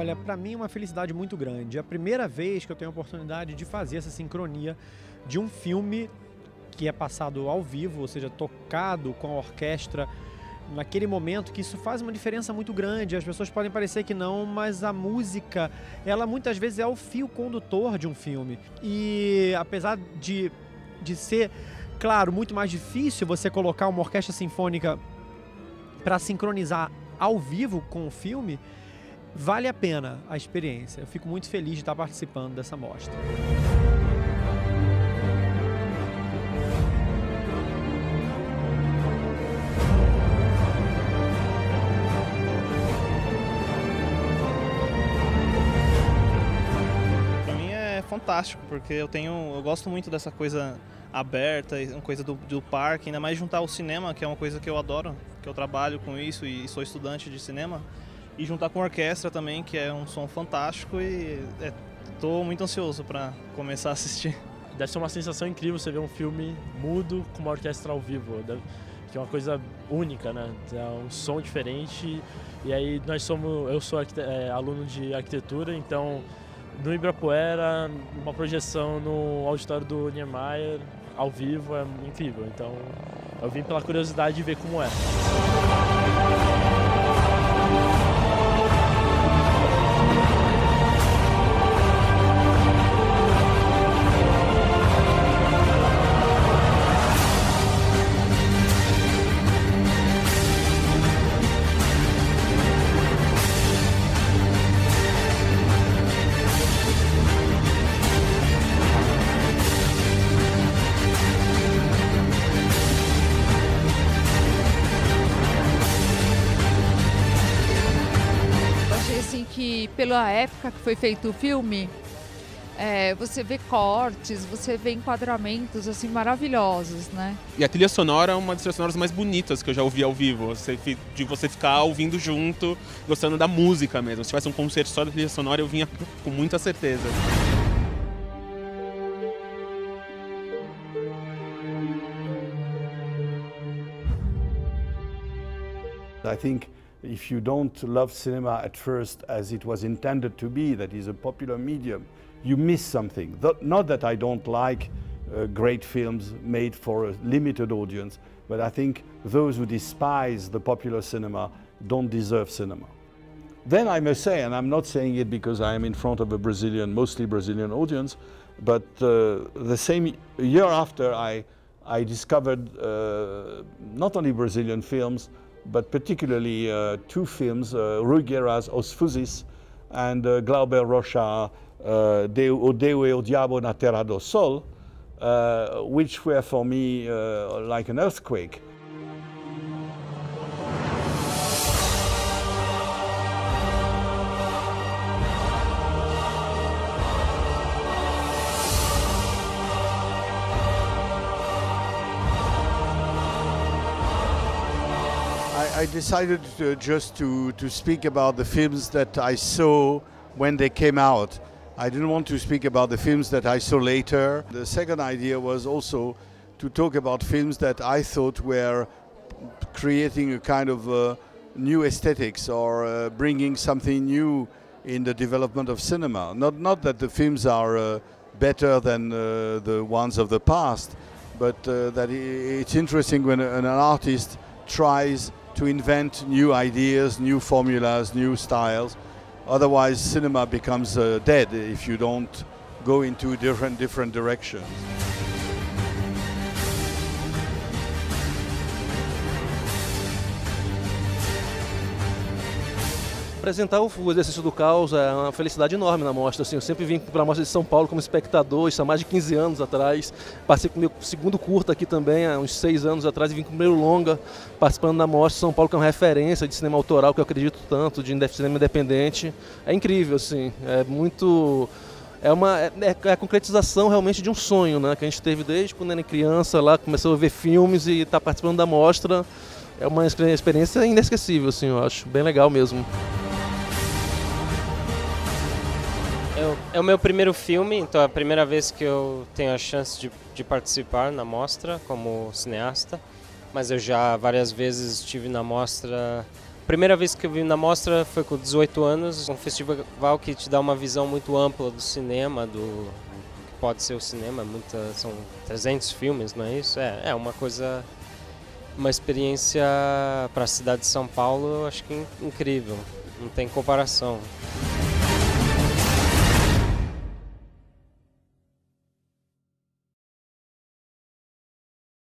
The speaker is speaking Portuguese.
Olha, para mim é uma felicidade muito grande. É a primeira vez que eu tenho a oportunidade de fazer essa sincronia de um filme que é passado ao vivo, ou seja, tocado com a orquestra naquele momento, que isso faz uma diferença muito grande. As pessoas podem parecer que não, mas a música, ela muitas vezes é o fio condutor de um filme. E apesar de ser, claro, muito mais difícil você colocar uma orquestra sinfônica para sincronizar ao vivo com o filme, vale a pena a experiência. Eu fico muito feliz de estar participando dessa mostra. Para mim é fantástico, porque eu gosto muito dessa coisa aberta, uma coisa do parque, ainda mais juntar o cinema, que é uma coisa que eu adoro, que eu trabalho com isso e sou estudante de cinema. E juntar com a orquestra também, que é um som fantástico, e estou muito ansioso para começar a assistir. Deve ser uma sensação incrível você ver um filme mudo com uma orquestra ao vivo, que é uma coisa única, né? É um som diferente. E aí eu sou aluno de arquitetura, então no Ibirapuera, uma projeção no auditório do Niemeyer ao vivo é incrível. Então eu vim pela curiosidade de ver como é. Que pela época que foi feito o filme, você vê cortes, você vê enquadramentos assim maravilhosos, né? E a trilha sonora é uma das trilhas sonoras mais bonitas que eu já ouvi ao vivo, de você ficar ouvindo junto, gostando da música mesmo. Se tivesse um concerto só da trilha sonora, eu vinha com muita certeza. I think if you don't love cinema at first as it was intended to be, that is a popular medium, you miss something. Not that I don't like great films made for a limited audience, but I think those who despise the popular cinema don't deserve cinema. Then I must say, and I'm not saying it because I am in front of a mostly Brazilian audience, but the same year after I discovered not only Brazilian films, but particularly two films, Rui Guerra's Os Fuzis and Glauber Rocha, O Deus e o Diabo na Terra do Sol, which were for me like an earthquake. I decided just to speak about the films that I saw when they came out. I didn't want to speak about the films that I saw later. The second idea was also to talk about films that I thought were creating a kind of new aesthetics or bringing something new in the development of cinema. Not that the films are better than the ones of the past, but that it's interesting when an artist tries to invent new ideas, new formulas, new styles. Otherwise, cinema becomes dead if you don't go into different directions. Apresentar o Exercício do Caos é uma felicidade enorme na mostra. Assim, eu sempre vim para a Mostra de São Paulo como espectador, isso há mais de 15 anos atrás. Passei com o meu segundo curta aqui também, há uns 6 anos atrás, e vim com o primeiro longa, participando da Mostra de São Paulo, que é uma referência de cinema autoral, que eu acredito tanto, de cinema independente. É incrível, assim, é muito... É a concretização realmente de um sonho, né, que a gente teve desde quando era criança, lá começou a ver filmes e está participando da mostra. É uma experiência inesquecível, assim, eu acho, bem legal mesmo. É o meu primeiro filme, então é a primeira vez que eu tenho a chance de participar na mostra como cineasta, mas eu já várias vezes estive na mostra primeira vez que eu vi na mostra foi com 18 anos, um festival que te dá uma visão muito ampla do cinema, do que pode ser o cinema, são 300 filmes, não é isso? É uma coisa, uma experiência para a cidade de São Paulo, acho que incrível, não tem comparação.